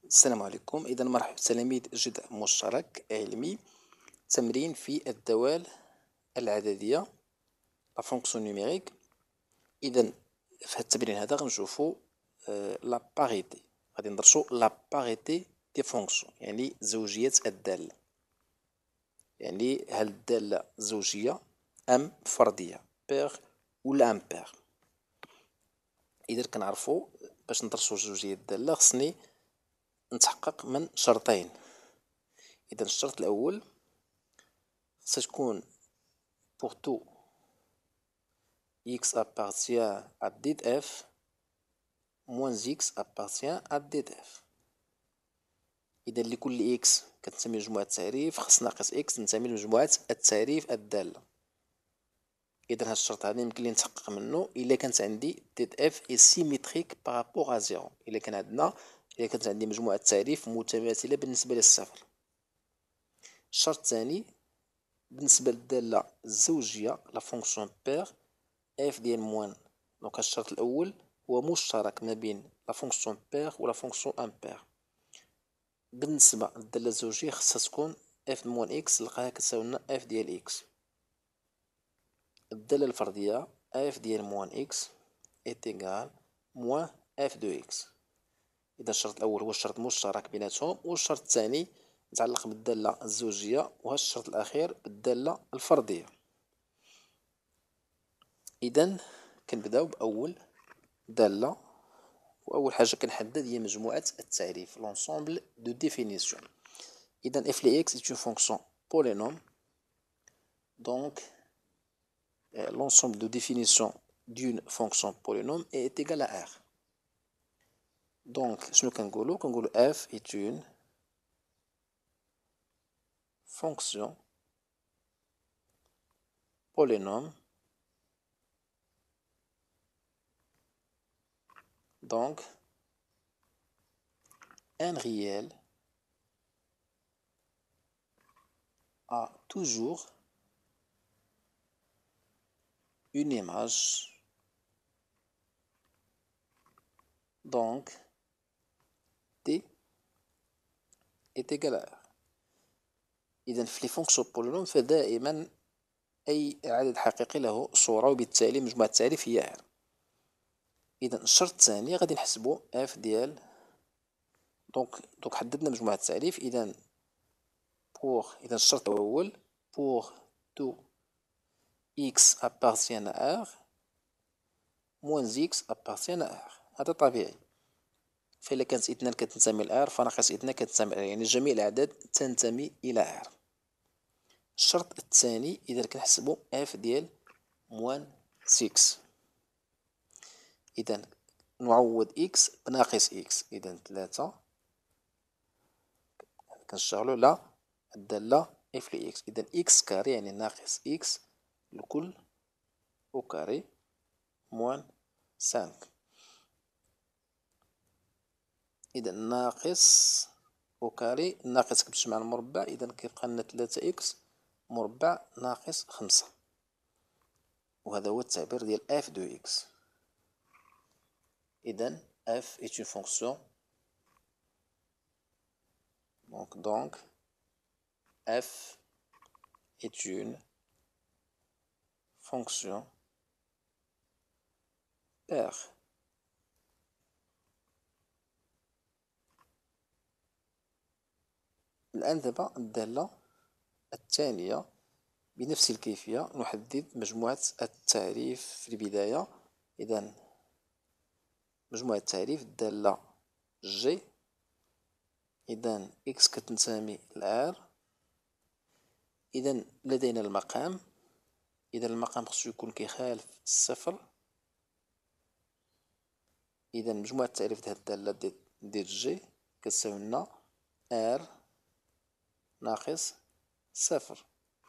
السلام عليكم. إذا مرحبا تلاميذ جدء مشترك علمي. تمرين في الدوال العددية لا فونكسيون نيميريك. إذا في هذا التمرين هذا غنشوفو لا باريتي، غادي ندرسو لا باريتي دي فونكسيون، يعني زوجية الدالة، يعني هل الدالة زوجية أم فردية، بير ولا امبير. إذا كنعرفو باش ندرسو زوجية الدالة خصني نتحقق من شرطين. إذا الشرط الأول ستكون pour tout x appartient à dit f moins x appartient à dit f. إذا لكل x كتنتمي لمجموعة التعريف خص ناقص x تنتمي لمجموعة التعريف الدالة. إذا هاد الشرط هذا يمكن لي نتحقق منه إلا كانت عندي dit f est symétrique par rapport à zéro، إلا كانت عندي مجموعة تعريف متماثلة بالنسبة للصفر. الشرط الثاني بالنسبة للدالة الزوجية لا فونكسيون بير اف ديال موان. دونك الشرط الاول هو مشترك ما بين لا فونكسيون بير و لا فونكسيون امبير. بالنسبه للداله الزوجيه خصها تكون اف موان اكس نلقاها كتساوي لنا اف ديال اكس. الداله الفرديه اف ديال موان اكس ايتيغال موان اف دو اكس. اذا الشرط الاول هو الشرط المشترك بيناتهم، والشرط الثاني متعلق بالداله الزوجيه، وهذا الشرط الاخير بالداله الفرديه. اذا كنبداو باول داله، وأول حاجة كنحدد هي مجموعة التعريف l'ensemble de définition. إذا f de x est une fonction polynôme, donc l'ensemble de définition d'une fonction polynôme est égal à R. Donc شنو كنقولو f est une fonction polynôme, donc un réel a toujours une image, donc t est égal à R. إذا في لي فونكسيون بولينوم فدائما أي عدد حقيقي له صورة، وبالتالي مجموعة التعريف هي R. إذا الشرط الثاني غادي نحسبو اف ديال دونك حددنا مجموعة التعريف. إذا الشرط الأول pour tout x appartient à R moins x appartient à R، هذا طبيعي. فإلا كانت اثنان كتنتمي ل R فناقص اثنان كتنتمي ل R، يعني جميع الأعداد تنتمي إلى R. الشرط الثاني إذا كنحسبو اف ديال موان 6. إذا نعوض x بناقص x، إذا 3 كنشتغلو على الدالة اف لي اكس. إذا اكس كاري يعني ناقص اكس الكل او كاري موان 5. إذا ناقص او كاري ناقص كتمشي مع المربع، إذا كيبقى لنا 3 اكس مربع ناقص 5، وهذا هو التعبير ديال اف دو اكس. إذا f est une fonction donc f est une fonction paire. الآن دابا الدالة الثانية بنفس الكيفية نحدد مجموعة التعريف في البداية. إذا مجموعة التعريف الدالة جي، إذا إكس كتنتمي ل R. إذا لدينا المقام، إذا المقام خصو يكون كيخالف الصفر. إذا مجموعة التعريف ديال الدالة ديال جي كتساوي لنا R ناقص صفر،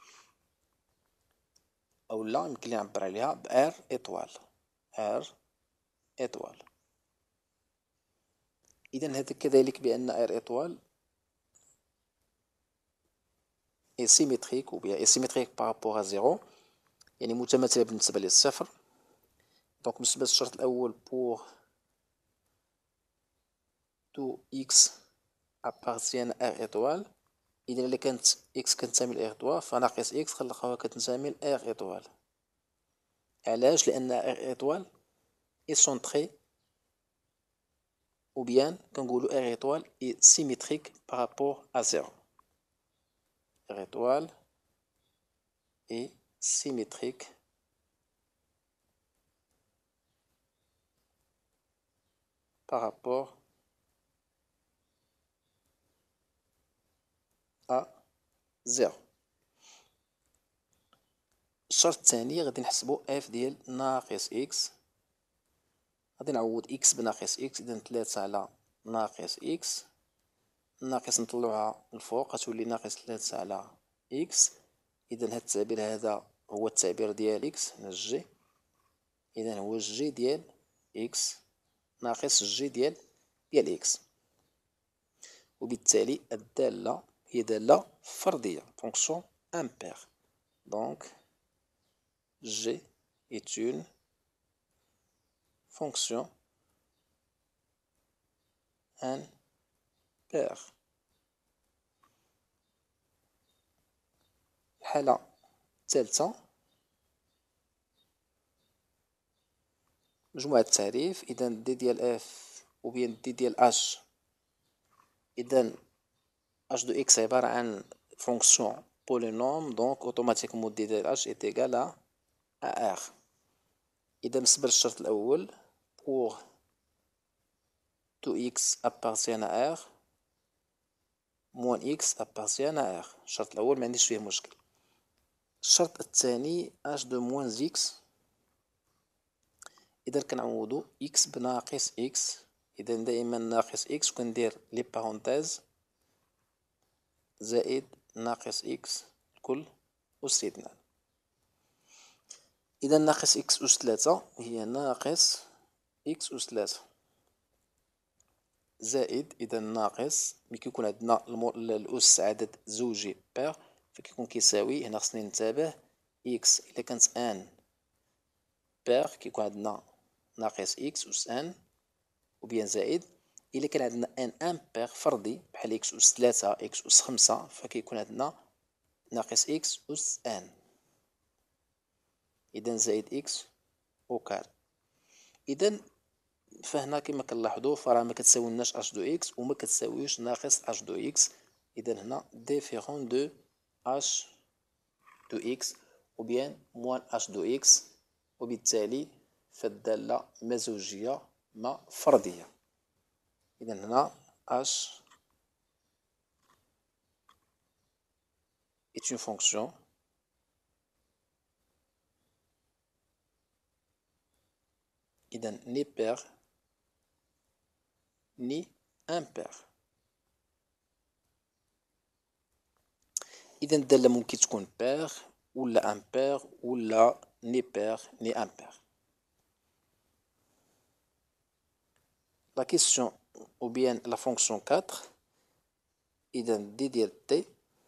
أولا يمكن لي نعبر عليها ب R إطوال، R إطوال. إذا هذا كذلك بأن R إطوال est symétrique ou bien est symétrique par rapport à zéro، يعني متماثلة بالنسبة للصفر. دونك بالنسبة للشرط الأول pour tout x appartiennent à R étoile. إذا إلا كانت إكس كتنتمي ل R étoile فناقص إكس كنلقاوها كتنتمي ل R étoile. علاش؟ لأن R étoile est centré ou bien كنقولو R étoile est symétrique par rapport à 0. R étoile est symétrique par rapport à 0. الشرط الثاني غادي نحسبو اف ديال ناقص اكس. غادي نعوض اكس بناقص اكس، اذا 3 على ناقص اكس، ناقص نطلعوها الفوق غتولي ناقص 3 على اكس. اذا هاد التعبير هذا هو التعبير ديال اكس هنا الجي، اذا هو الجي ديال اكس ناقص الجي ديال اكس. وبالتالي الدالة هي دالة فردية، فونكسيون امبير. دونك G est une fonction impaire. الحالة الثالثة مجموعة التعريف. إذا دي ديال اف و بين دي ديال اش، إذا اش دو اكس عبارة عن فونكسيون بولينوم، دونك اوتوماتيكمون دي ديال اش est égal à r. إذا بالنسبة للشرط الأول pour tout x appartient à r moins x appartient à r. الشرط الأول ما عنديش فيه مشكل. الشرط الثاني h de moins x، إذا كنعوضو x بناقص x. إذا دائما ناقص x وكندير لي بارونتيز زائد ناقص x الكل أس 2. إذا ناقص x أس 3 هي ناقص x أس 3 زائد، إذا ناقص ملي كيكون عندنا الأس عدد زوجي بير فكيكون كيساوي، هنا خصني ننتبه x إلا كانت ان بير كيكون عندنا ناقص x أس ان، وبيان زائد إلا كان عندنا ان امبير فردي بحال x أس 3 x أس 5 فكيكون عندنا ناقص x أس ان، إذا زائد x أو كار. إذا فهنا كما كنلاحظوا فراه ما كتساويناش اش دو اكس وما كتساويوش ناقص اش دو اكس. اذا هنا ديفيرون دو اش دو اكس او بيان موان اش دو اكس، وبالتالي فالدالة ما زوجية ما فردية. اذا هنا اش est une fonction إذا ني بير ني امبير. إذا الدالة ممكن تكون بير ولا امبير ولا ني بير ني امبير. La question ou bien la fonction 4. إذا دي ديال t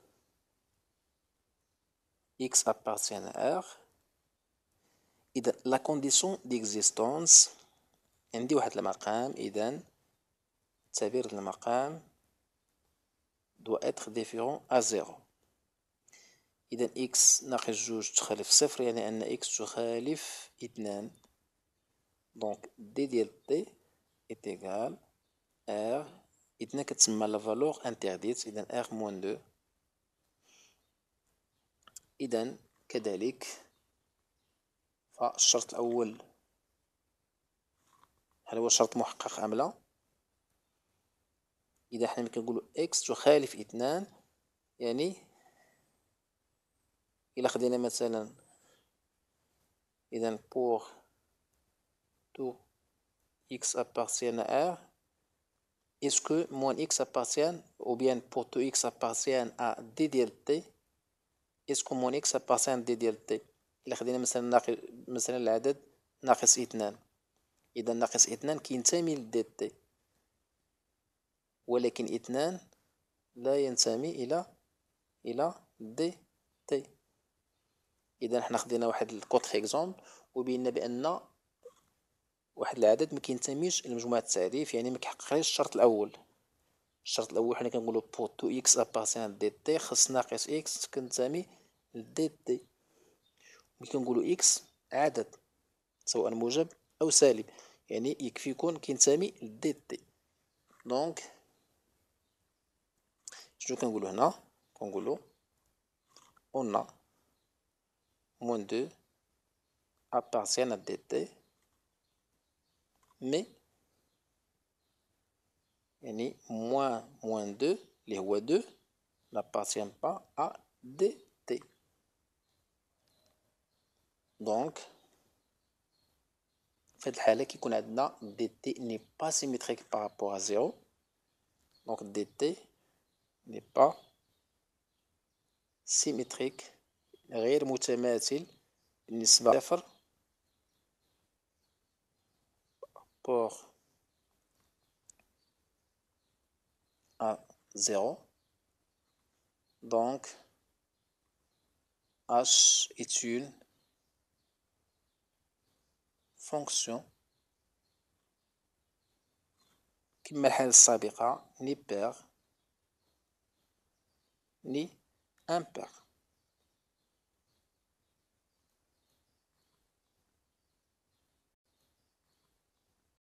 x appartient à r. إذا la condition d'existence عندي واحد المقام، إذا تعبير المقام doit être différent à 0. إذا x ناقص جوج تخالف صفر، يعني أن x تخالف 2. دونك دي ديال t est égal r 2 كتسمى لا فالور انترديت، إذا r موان 2. إذا كذلك فالشرط الأول هل هو شرط محقق أم لا؟ إذا حنا ملي كنقولو x تخالف 2، يعني إلا خدينا مثلا إذا pour tout x appartient à r، est-ce que moins x appartient ou bien pour tout x appartient à d ديال t، est-ce que moins x appartient à d ديال t. إلا خدينا مثلا العدد ناقص 2، إذا ناقص 2 كينتمي ل d t، ولكن 2 لا ينتمي إلى d t. إذا حنا خدينا واحد الكوتخ إكزومبل وبينا بأن واحد العدد ما كينتميش لمجموعة التعريف، يعني ما كيحققش الشرط الأول. الشرط الاول حنا كنقولوا بور تو اكس ابارتيان دي تي خص ناقص اكس كنتمي لدي تي. ملي كنقولوا اكس عدد سواء موجب او سالب، يعني يكفي يكون كينتمي لدي تي. دونك شنو كنقولوا هنا؟ كنقولوا on a moins 2 appartiennent à dt mais يعني moins 2 اللي هو 2 n'appartient pas à dt. دونك في هاد الحالة كيكون عندنا dt n'est pas symétrique par rapport à 0. donc dt n'est pas symétrique غير متماثل بالنسبة لصفر pour à 0. donc h est une fonction كما الحالة السابقة ni pair ni impair.